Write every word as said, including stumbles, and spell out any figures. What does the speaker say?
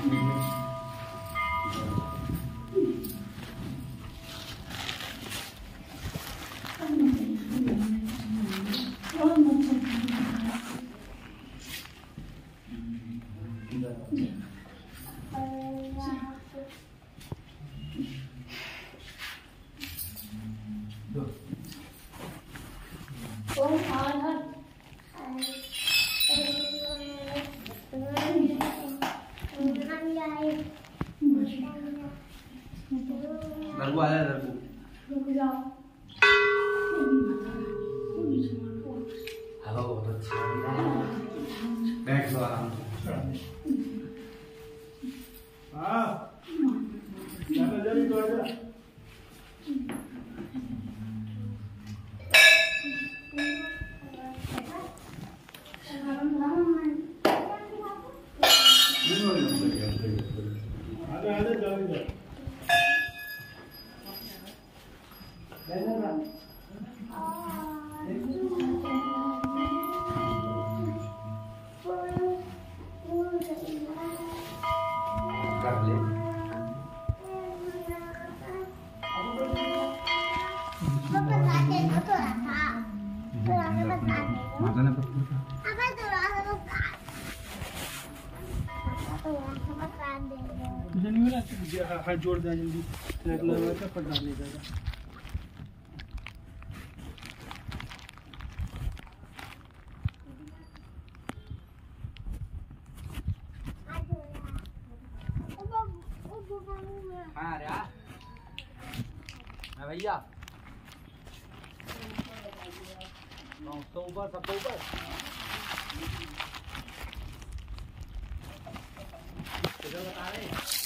लड़ू आ जाए लड़ू रुक जाओ। हेलो बहुत अच्छा बैठ लो आराम से। हाँ चलो जल्दी तो आजा। आजा आजा जल्दी जा। कर ले मुझे नहीं मिला हाथ जोड़ दिया जल्दी लगा के पट डाल देगा। हाँ रे हाँ भैया तो ऊपर सबको ऊपर बता रहे